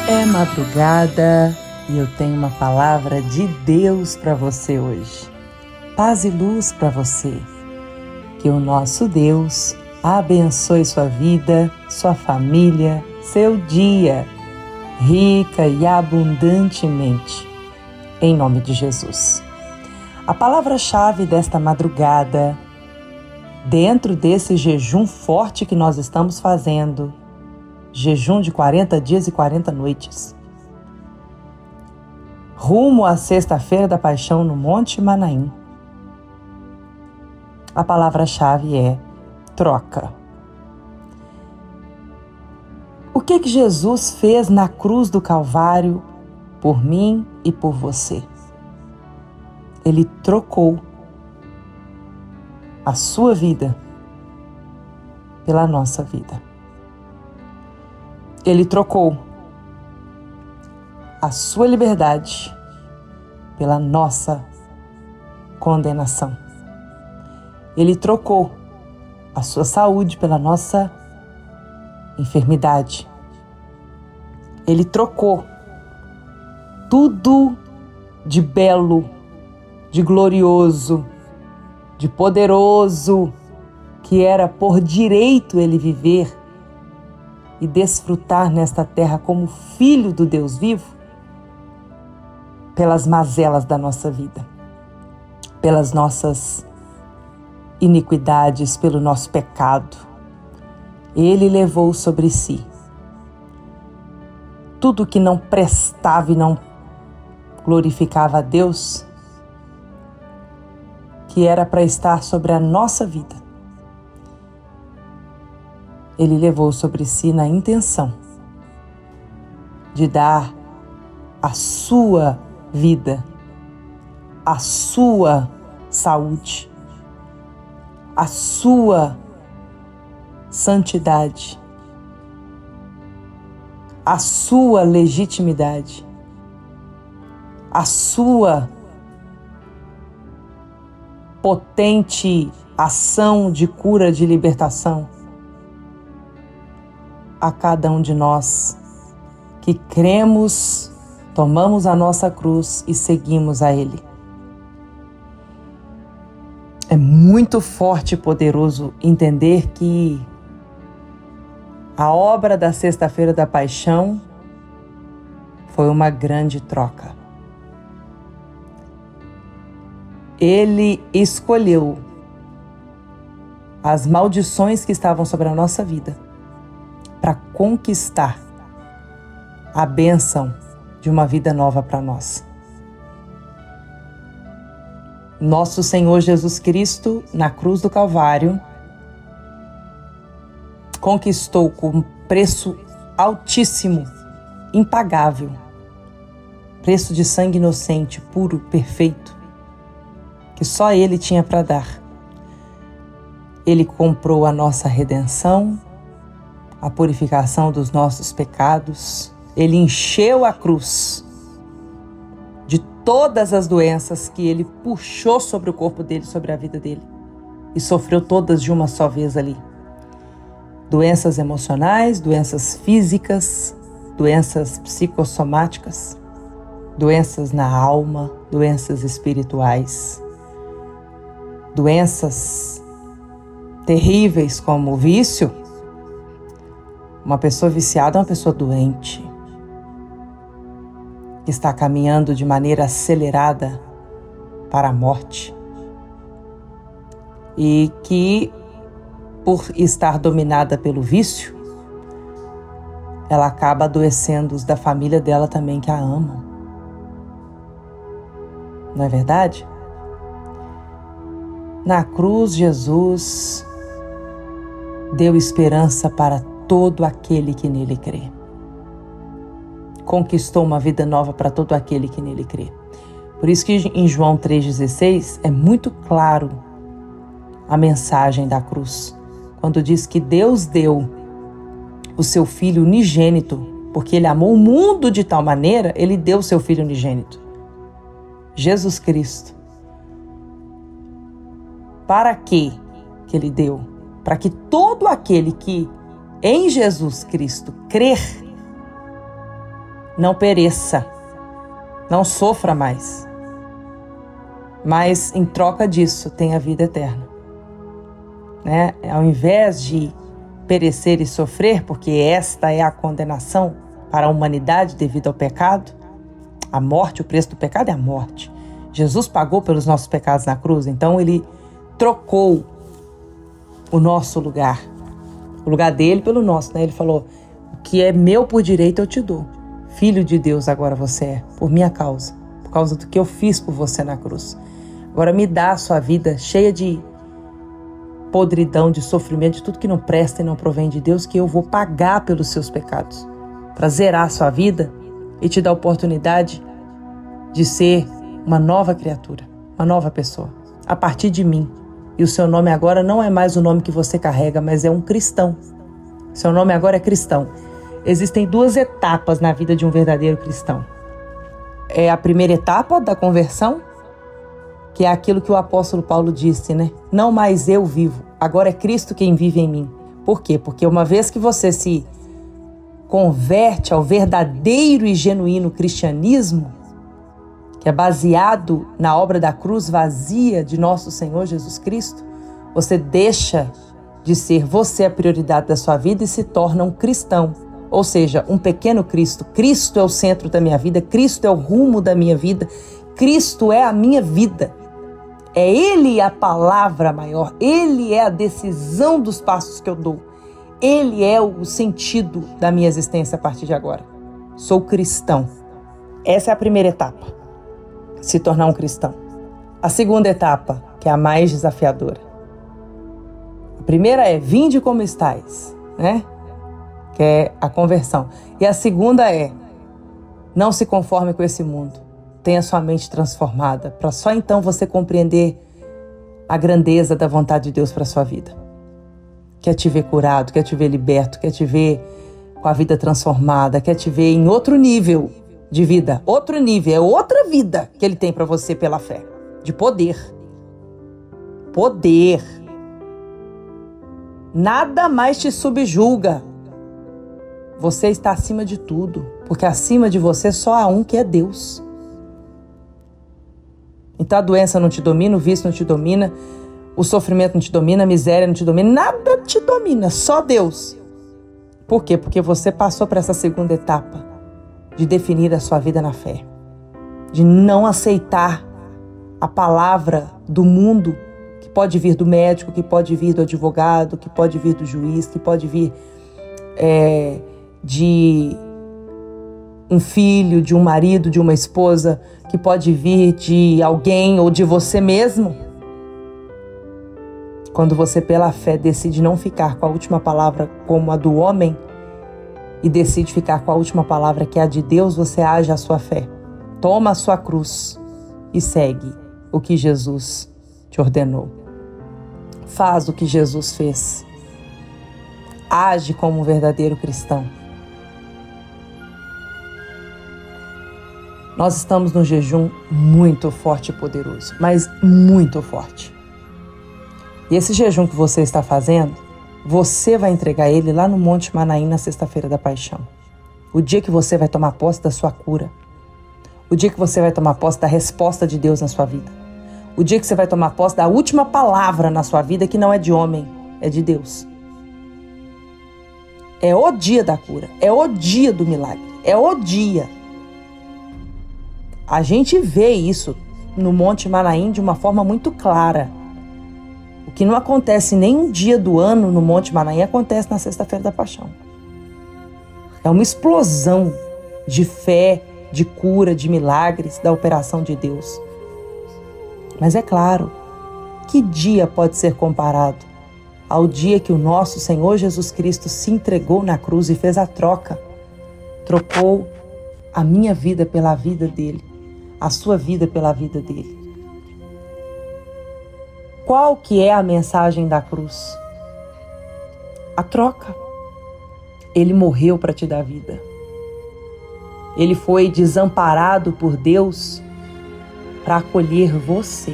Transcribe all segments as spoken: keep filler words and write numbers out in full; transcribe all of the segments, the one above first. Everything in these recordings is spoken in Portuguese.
É madrugada e eu tenho uma palavra de Deus para você hoje. Paz e luz para você. Que o nosso Deus abençoe sua vida, sua família, seu dia, rica e abundantemente. Em nome de Jesus. A palavra-chave desta madrugada, dentro desse jejum forte que nós estamos fazendo, jejum de quarenta dias e quarenta noites, rumo à sexta-feira da paixão no Monte Manaim. A palavra-chave é troca. O que que Jesus fez na cruz do Calvário por mim e por você? Ele trocou a sua vida pela nossa vida. Ele trocou a sua liberdade pela nossa condenação. Ele trocou a sua saúde pela nossa enfermidade. Ele trocou tudo de belo, de glorioso, de poderoso, que era por direito ele viver e desfrutar nesta terra como filho do Deus vivo, pelas mazelas da nossa vida, pelas nossas iniquidades, pelo nosso pecado. Ele levou sobre si tudo que não prestava e não glorificava a Deus, que era para estar sobre a nossa vida. Ele levou sobre si na intenção de dar a sua vida, a sua saúde, a sua santidade, a sua legitimidade, a sua potente ação de cura, de libertação, a cada um de nós que cremos, tomamos a nossa cruz e seguimos a Ele. É muito forte e poderoso entender que a obra da Sexta-feira da Paixão foi uma grande troca. Ele escolheu as maldições que estavam sobre a nossa vida para conquistar a bênção de uma vida nova para nós. Nosso Senhor Jesus Cristo, na cruz do Calvário, conquistou com preço altíssimo, impagável, preço de sangue inocente, puro, perfeito, que só Ele tinha para dar. Ele comprou a nossa redenção, a purificação dos nossos pecados. Ele encheu a cruz de todas as doenças que Ele puxou sobre o corpo dele, sobre a vida dele, e sofreu todas de uma só vez ali. Doenças emocionais, doenças físicas, doenças psicossomáticas, doenças na alma, doenças espirituais, doenças terríveis como o vício. Uma pessoa viciada é uma pessoa doente, que está caminhando de maneira acelerada para a morte e que, por estar dominada pelo vício, ela acaba adoecendo os da família dela também, que a amam. Não é verdade? Na cruz, Jesus deu esperança para todo aquele que nele crê. Conquistou uma vida nova para todo aquele que nele crê. Por isso que em João três dezesseis é muito claro a mensagem da cruz, quando diz que Deus deu o seu Filho unigênito, porque Ele amou o mundo de tal maneira, Ele deu o seu Filho unigênito, Jesus Cristo. Para quê que Ele deu? Para que todo aquele que em Jesus Cristo crer não pereça, não sofra mais, mas em troca disso tenha vida eterna. Né? Ao invés de perecer e sofrer, porque esta é a condenação para a humanidade devido ao pecado, a morte, o preço do pecado é a morte. Jesus pagou pelos nossos pecados na cruz, então ele trocou o nosso lugar, o lugar dele pelo nosso, né? Ele falou, o que é meu por direito eu te dou. Filho de Deus agora você é, por minha causa, por causa do que eu fiz por você na cruz. Agora me dá a sua vida cheia de podridão, de sofrimento, de tudo que não presta e não provém de Deus, que eu vou pagar pelos seus pecados, para zerar a sua vida e te dar a oportunidade de ser uma nova criatura, uma nova pessoa, a partir de mim. E o seu nome agora não é mais o nome que você carrega, mas é um cristão. Seu nome agora é cristão. Existem duas etapas na vida de um verdadeiro cristão. É a primeira etapa da conversão, que é aquilo que o apóstolo Paulo disse, né? Não mais eu vivo, agora é Cristo quem vive em mim. Por quê? Porque uma vez que você se converte ao verdadeiro e genuíno cristianismo, que é baseado na obra da cruz vazia de nosso Senhor Jesus Cristo, você deixa de ser você a prioridade da sua vida e se torna um cristão. Ou seja, um pequeno Cristo. Cristo é o centro da minha vida, Cristo é o rumo da minha vida, Cristo é a minha vida. É Ele a palavra maior, Ele é a decisão dos passos que eu dou. Ele é o sentido da minha existência a partir de agora. Sou cristão. Essa é a primeira etapa, se tornar um cristão. A segunda etapa, que é a mais desafiadora. A primeira é, vinde como estais, né? Que é a conversão. E a segunda é, não se conforme com esse mundo. Tenha sua mente transformada, para só então você compreender a grandeza da vontade de Deus para a sua vida. Quer te ver curado, quer te ver liberto, quer te ver com a vida transformada, quer te ver em outro nível de vida. Outro nível, é outra vida que Ele tem para você pela fé. De poder. Poder. Nada mais te subjuga. Você está acima de tudo, porque acima de você só há um que é Deus. Então a doença não te domina, o vício não te domina, o sofrimento não te domina, a miséria não te domina, nada te domina, só Deus. Por quê? Porque você passou para essa segunda etapa de definir a sua vida na fé, de não aceitar a palavra do mundo, que pode vir do médico, que pode vir do advogado, que pode vir do juiz, que pode vir é, de um filho, de um marido, de uma esposa, que pode vir de alguém ou de você mesmo. Quando você, pela fé, decide não ficar com a última palavra como a do homem e decide ficar com a última palavra que é a de Deus, você age a sua fé. Toma a sua cruz e segue o que Jesus te ordenou. Faz o que Jesus fez. Age como um verdadeiro cristão. Nós estamos num jejum muito forte e poderoso, mas muito forte. E esse jejum que você está fazendo, você vai entregar ele lá no Monte Manaim na sexta-feira da Paixão. O dia que você vai tomar posse da sua cura. O dia que você vai tomar posse da resposta de Deus na sua vida. O dia que você vai tomar posse da última palavra na sua vida, que não é de homem, é de Deus. É o dia da cura, é o dia do milagre, é o dia. A gente vê isso no Monte Manaim de uma forma muito clara. O que não acontece nem um dia do ano no Monte Manaim acontece na sexta-feira da Paixão. É uma explosão de fé, de cura, de milagres, da operação de Deus. Mas é claro, que dia pode ser comparado ao dia que o nosso Senhor Jesus Cristo se entregou na cruz e fez a troca? Trocou a minha vida pela vida dele, a sua vida pela vida dele. Qual que é a mensagem da cruz? A troca. Ele morreu para te dar vida. Ele foi desamparado por Deus para acolher você.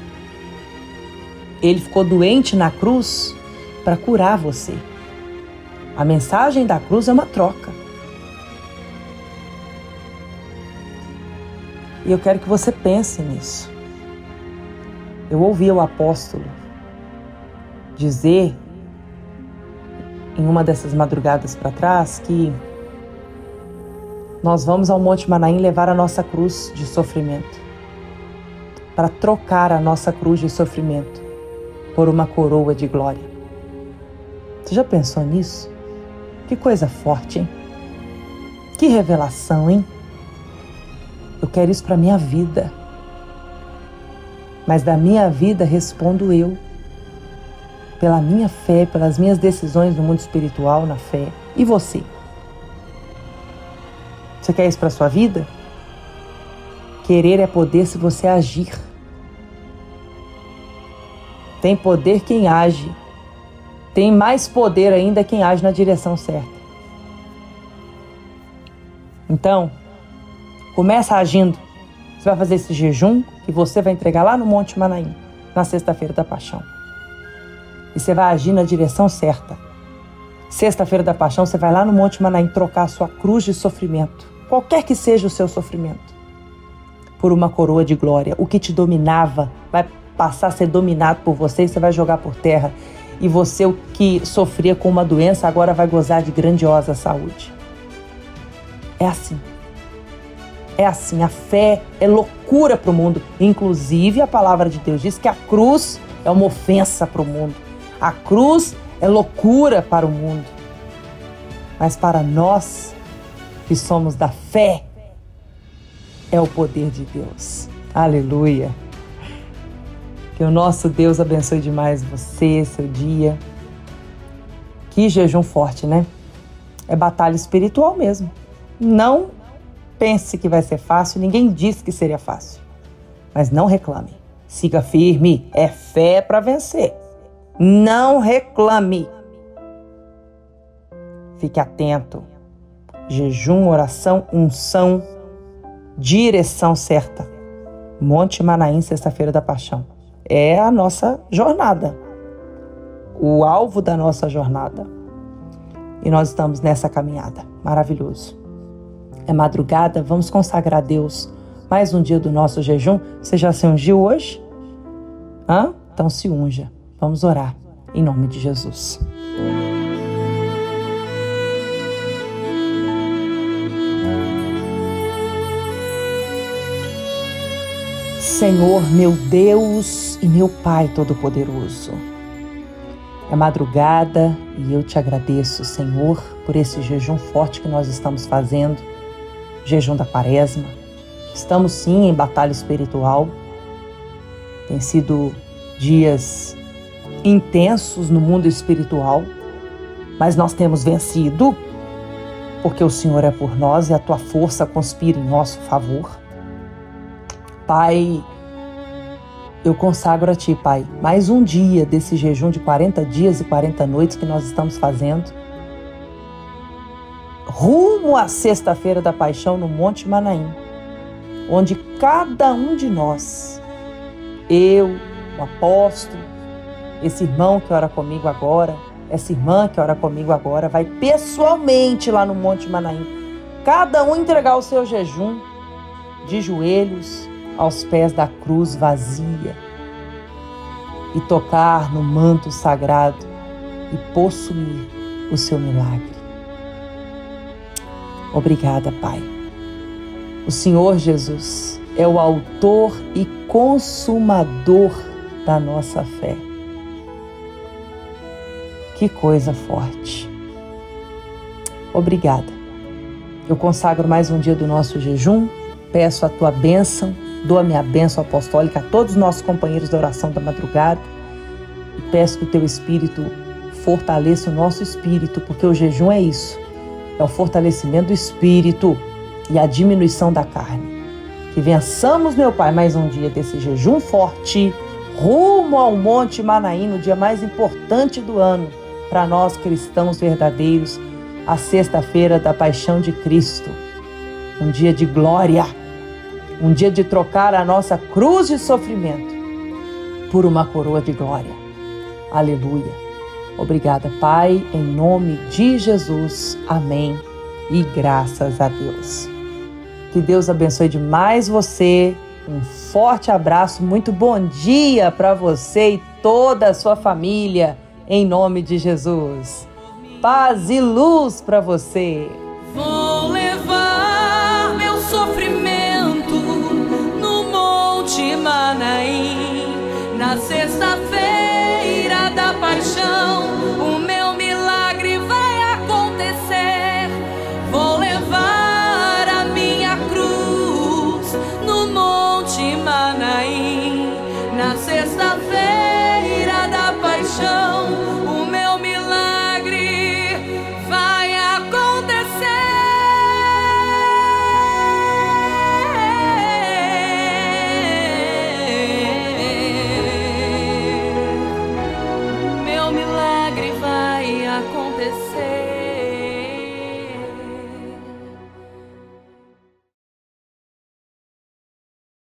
Ele ficou doente na cruz para curar você. A mensagem da cruz é uma troca. E eu quero que você pense nisso. Eu ouvi o apóstolo dizer, em uma dessas madrugadas para trás, que nós vamos ao Monte Manaim levar a nossa cruz de sofrimento, para trocar a nossa cruz de sofrimento por uma coroa de glória. Você já pensou nisso? Que coisa forte, hein? Que revelação, hein? Eu quero isso para minha vida. Mas da minha vida respondo eu. Pela minha fé, pelas minhas decisões no mundo espiritual, na fé. E você? Você quer isso para sua vida? Querer é poder se você agir. Tem poder quem age. Tem mais poder ainda quem age na direção certa. Então, começa agindo. Você vai fazer esse jejum que você vai entregar lá no Monte Manaim, na sexta-feira da Paixão. E você vai agir na direção certa. Sexta-feira da Paixão, você vai lá no Monte Manaim trocar a sua cruz de sofrimento, qualquer que seja o seu sofrimento, por uma coroa de glória. O que te dominava vai passar a ser dominado por você e você vai jogar por terra. E você, o que sofria com uma doença, agora vai gozar de grandiosa saúde. É assim. É assim. A fé é loucura para o mundo. Inclusive, a palavra de Deus diz que a cruz é uma ofensa para o mundo. A cruz é loucura para o mundo. Mas para nós, que somos da fé, é o poder de Deus. Aleluia. Que o nosso Deus abençoe demais você, seu dia. Que jejum forte, né? É batalha espiritual mesmo. Não pense que vai ser fácil. Ninguém disse que seria fácil. Mas não reclame. Siga firme. É fé para vencer. Não reclame. Fique atento. Jejum, oração, unção, direção certa. Monte Manaim, sexta-feira da Paixão. É a nossa jornada, o alvo da nossa jornada. E nós estamos nessa caminhada. Maravilhoso. É madrugada, vamos consagrar a Deus mais um dia do nosso jejum. Você já se ungiu hoje? Hã? Então se unja. Vamos orar, em nome de Jesus. Senhor, meu Deus e meu Pai Todo-Poderoso, é madrugada e eu te agradeço, Senhor, por esse jejum forte que nós estamos fazendo, jejum da Quaresma. Estamos sim em batalha espiritual, tem sido dias intensos no mundo espiritual, mas nós temos vencido, porque o Senhor é por nós e a tua força conspira em nosso favor. Pai, eu consagro a Ti, Pai, mais um dia desse jejum de quarenta dias e quarenta noites que nós estamos fazendo, rumo à sexta-feira da Paixão no Monte Manaim, onde cada um de nós, eu, o apóstolo, esse irmão que ora comigo agora, essa irmã que ora comigo agora, vai pessoalmente lá no Monte Manaim, cada um entregar o seu jejum de joelhos, aos pés da cruz vazia e tocar no manto sagrado e possuir o seu milagre. Obrigada, Pai. O Senhor Jesus é o autor e consumador da nossa fé. Que coisa forte. Obrigada. Eu consagro mais um dia do nosso jejum, peço a tua bênção, dou a minha bênção apostólica a todos os nossos companheiros da oração da madrugada e peço que o teu Espírito fortaleça o nosso espírito, porque o jejum é isso, é o fortalecimento do espírito e a diminuição da carne. Que vençamos, meu Pai, mais um dia desse jejum forte, rumo ao Monte Manaim, no dia mais importante do ano para nós cristãos verdadeiros, a sexta-feira da Paixão de Cristo. Um dia de glória, um dia de trocar a nossa cruz de sofrimento por uma coroa de glória. Aleluia. Obrigada, Pai, em nome de Jesus. Amém. E graças a Deus. Que Deus abençoe demais você. Um forte abraço, muito bom dia para você e toda a sua família, em nome de Jesus. Paz e luz para você. Vou levar meu sofrimento no Monte Manaim, na sexta-feira da paixão, o meu milagre vai acontecer. Vou levar a minha cruz no Monte Manaim, na sexta-feira da paixão, o meu milagre vai acontecer. Meu milagre vai acontecer.